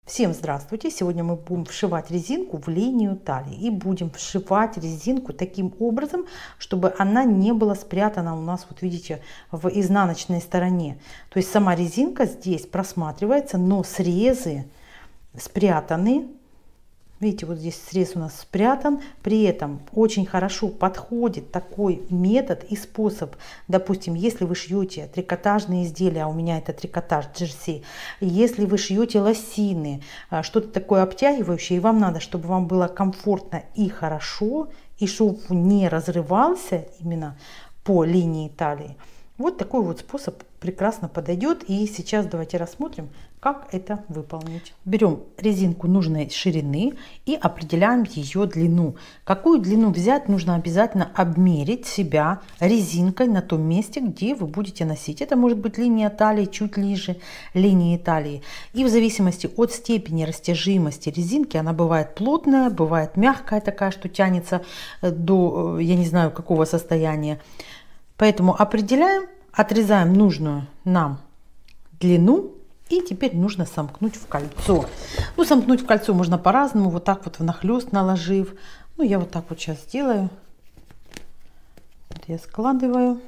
Всем здравствуйте! Сегодня мы будем вшивать резинку в линию талии. И будем вшивать резинку таким образом, чтобы она не была спрятана у нас, вот видите, в изнаночной стороне. То есть сама резинка здесь просматривается, но срезы спрятаны. Видите, вот здесь срез у нас спрятан. При этом очень хорошо подходит такой метод и способ. Допустим, если вы шьете трикотажные изделия, а у меня это трикотаж джерси, если вы шьете лосины, что-то такое обтягивающее, и вам надо, чтобы вам было комфортно и хорошо, и шов не разрывался именно по линии талии, вот такой вот способ прекрасно подойдет. И сейчас давайте рассмотрим, как это выполнить. Берем резинку нужной ширины и определяем ее длину. Какую длину взять, нужно обязательно обмерить себя резинкой на том месте, где вы будете носить. Это может быть линия талии чуть ниже линии талии. И в зависимости от степени растяжимости резинки, она бывает плотная, бывает мягкая такая, что тянется до, я не знаю, какого состояния. Поэтому определяем, отрезаем нужную нам длину. И теперь нужно сомкнуть в кольцо. Ну, сомкнуть в кольцо можно по-разному. Вот так вот внахлёст наложив. Ну, я вот так вот сейчас сделаю. Вот я складываю.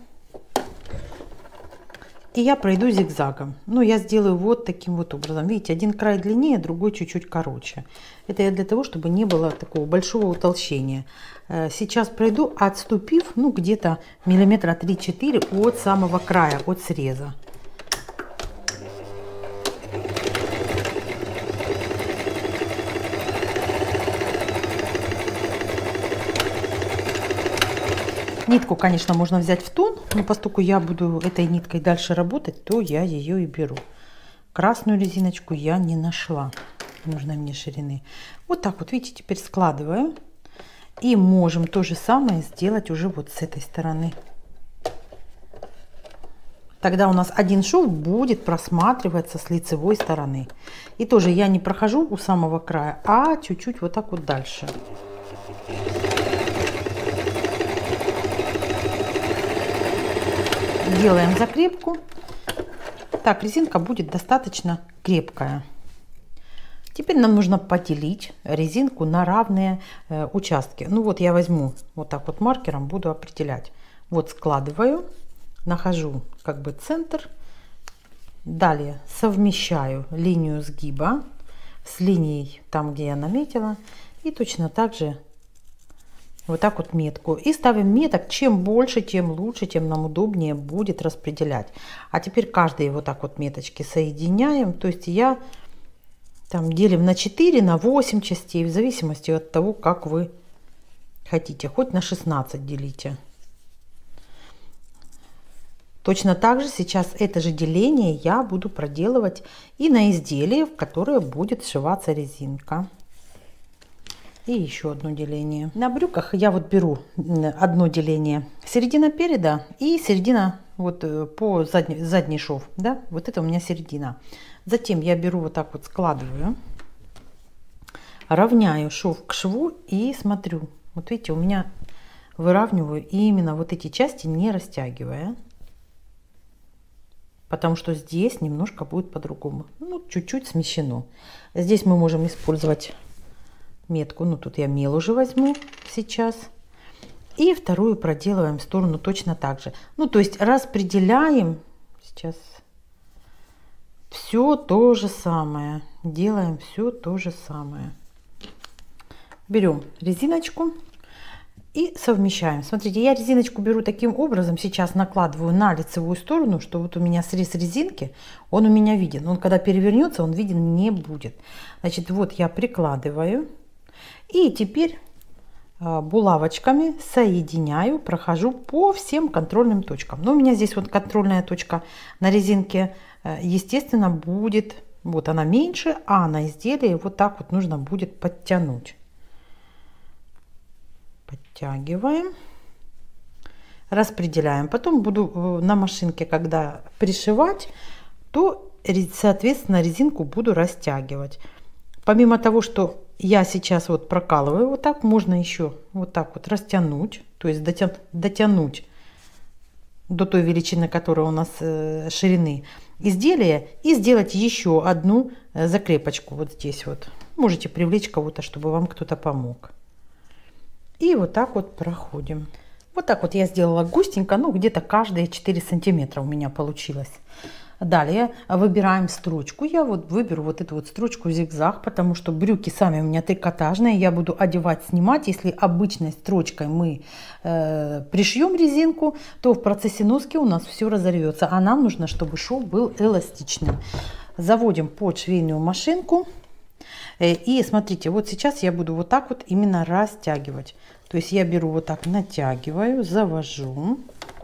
И я пройду зигзагом. Ну, я сделаю вот таким вот образом. Видите, один край длиннее, другой чуть-чуть короче. Это я для того, чтобы не было такого большого утолщения. Сейчас пройду, отступив, ну, где-то миллиметра 3-4 от самого края, от среза. Нитку, конечно, можно взять в тон, но поскольку я буду этой ниткой дальше работать, то я ее и беру. Красную резиночку я не нашла нужной мне ширины. Вот так вот, видите, теперь складываю. И можем то же самое сделать уже вот с этой стороны. Тогда у нас один шов будет просматриваться с лицевой стороны. И тоже я не прохожу у самого края, а чуть-чуть вот так вот дальше. Делаем закрепку. Так, резинка будет достаточно крепкая. Теперь нам нужно поделить резинку на равные участки. Ну вот я возьму вот так вот маркером, буду определять. Вот складываю, нахожу как бы центр. Далее совмещаю линию сгиба с линией там, где я наметила. И точно так же вот так вот метку. И ставим меток. Чем больше, тем лучше, тем нам удобнее будет распределять. А теперь каждые вот так вот меточки соединяем. То есть я там делим на 4, на 8 частей, в зависимости от того, как вы хотите. Хоть на 16 делите. Точно так же сейчас это же деление я буду проделывать и на изделие, в которое будет сшиваться резинка. И еще одно деление. На брюках я вот беру одно деление. Середина переда и середина вот по задний шов. Да? Вот это у меня середина. Затем я беру вот так вот, складываю. Равняю шов к шву и смотрю. Вот видите, у меня выравниваю именно вот эти части, не растягивая. Потому что здесь немножко будет по-другому. Ну, чуть-чуть смещено. Здесь мы можем использовать метку. Ну, тут я мел уже возьму сейчас. И вторую проделываем в сторону точно так же. Ну, то есть распределяем сейчас все то же самое. Делаем все то же самое. Берем резиночку и совмещаем. Смотрите, я резиночку беру таким образом. Сейчас накладываю на лицевую сторону, что вот у меня срез резинки, он у меня виден. Он когда перевернется, он виден не будет. Значит, вот я прикладываю. И теперь булавочками соединяю, прохожу по всем контрольным точкам. Но у меня здесь вот контрольная точка на резинке, естественно, будет, вот она меньше, а на изделии вот так вот нужно будет подтянуть. Подтягиваем, распределяем. Потом буду на машинке, когда пришивать, то, соответственно, резинку буду растягивать. Помимо того, что я сейчас вот прокалываю вот так, можно еще вот так вот растянуть, то есть дотянуть до той величины, которая у нас ширины изделия, и сделать еще одну закрепочку вот здесь вот. Можете привлечь кого-то, чтобы вам кто-то помог. И вот так вот проходим. Вот так вот я сделала густенько, ну где-то каждые 4 сантиметра у меня получилось. Далее выбираем строчку. Я вот выберу вот эту вот строчку зигзаг, потому что брюки сами у меня трикотажные. Я буду одевать, снимать. Если обычной строчкой мы пришьем резинку, то в процессе носки у нас все разорвется. А нам нужно, чтобы шов был эластичным. Заводим под швейную машинку. И смотрите, вот сейчас я буду вот так вот именно растягивать. То есть я беру вот так, натягиваю, завожу.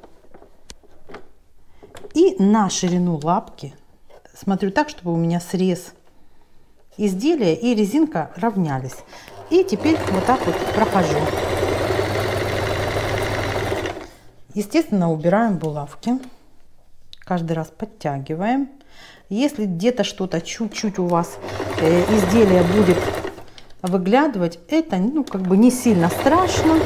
И на ширину лапки смотрю так, чтобы у меня срез изделия и резинка равнялись. И теперь вот так вот прохожу. Естественно, убираем булавки. Каждый раз подтягиваем. Если где-то что-то чуть-чуть у вас изделие будет выглядывать, это ну как бы не сильно страшно.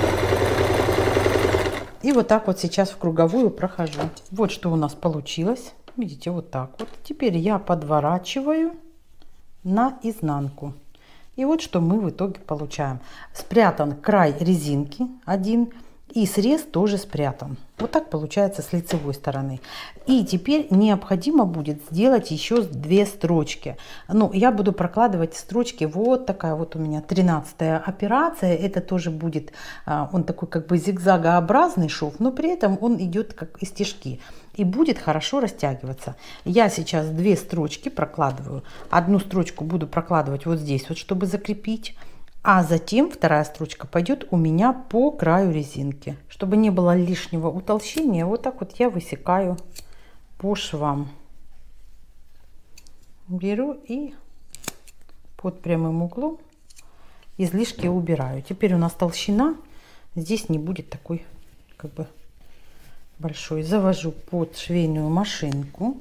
И вот так вот сейчас в круговую прохожу. Вот что у нас получилось. Видите, вот так вот. Теперь я подворачиваю на изнанку. И вот что мы в итоге получаем. Спрятан край резинки один. И срез тоже спрятан. Вот так получается с лицевой стороны. И теперь необходимо будет сделать еще 2 строчки. Ну, я буду прокладывать строчки. Вот такая вот у меня 13-я операция. Это тоже будет, он такой как бы зигзагообразный шов, но при этом он идет как из стежки. И будет хорошо растягиваться. Я сейчас 2 строчки прокладываю. Одну строчку буду прокладывать вот здесь, вот, чтобы закрепить. А затем вторая строчка пойдет у меня по краю резинки. Чтобы не было лишнего утолщения, вот так вот я высекаю по швам. Беру и под прямым углом излишки убираю. Теперь у нас толщина здесь не будет такой как бы большой. Завожу под швейную машинку.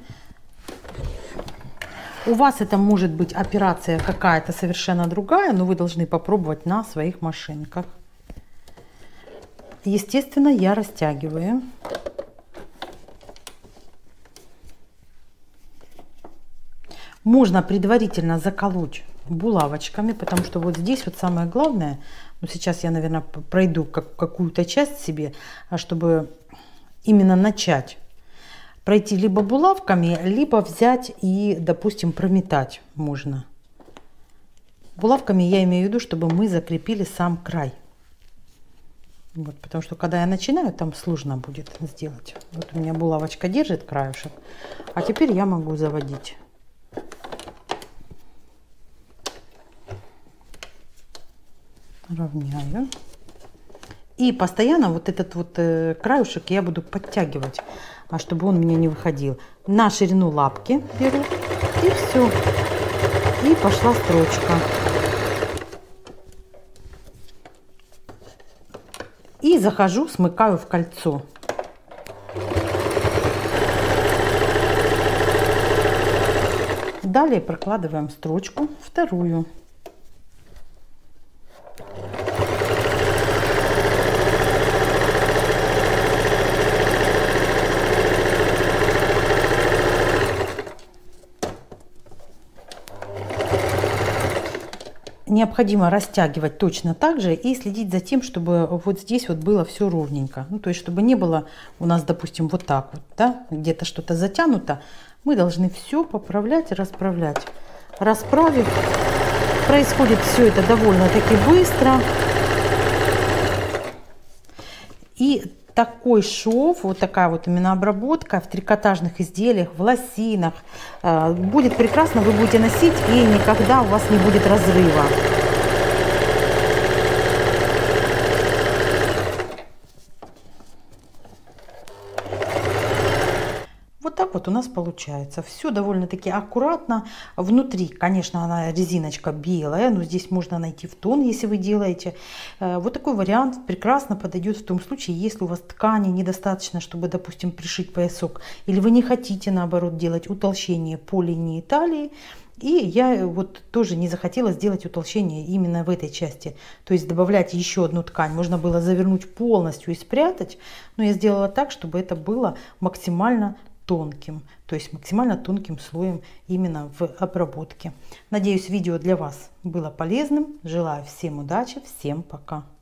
У вас это может быть операция какая-то совершенно другая, но вы должны попробовать на своих машинках. Естественно, я растягиваю. Можно предварительно заколоть булавочками, потому что вот здесь вот самое главное, ну сейчас я, наверное, пройду какую-то часть себе, чтобы именно начать. Пройти либо булавками, либо взять и, допустим, прометать можно. Булавками я имею в виду, чтобы мы закрепили сам край. Вот, потому что когда я начинаю, там сложно будет сделать. Вот у меня булавочка держит краешек, а теперь я могу заводить. Равняю. И постоянно вот этот вот краюшек я буду подтягивать, чтобы он у меня не выходил. На ширину лапки беру и все. И пошла строчка. И захожу, смыкаю в кольцо. Далее прокладываем строчку вторую. Необходимо растягивать точно так же и следить за тем, чтобы вот здесь вот было все ровненько. Ну, то есть, чтобы не было у нас, допустим, вот так вот, да, где-то что-то затянуто. Мы должны все поправлять и расправлять. Расправив, происходит все это довольно-таки быстро. И такой шов, вот такая вот именно обработка в трикотажных изделиях, в лосинах будет прекрасно, вы будете носить и никогда у вас не будет разрыва. Вот так вот у нас получается. Все довольно-таки аккуратно. Внутри, конечно, она резиночка белая, но здесь можно найти в тон, если вы делаете. Вот такой вариант прекрасно подойдет в том случае, если у вас ткани недостаточно, чтобы, допустим, пришить поясок, или вы не хотите, наоборот, делать утолщение по линии талии. И я вот тоже не захотела сделать утолщение именно в этой части. То есть добавлять еще одну ткань. Можно было завернуть полностью и спрятать. Но я сделала так, чтобы это было максимально тонким. То есть максимально тонким слоем именно в обработке. Надеюсь, видео для вас было полезным. Желаю всем удачи. Всем пока.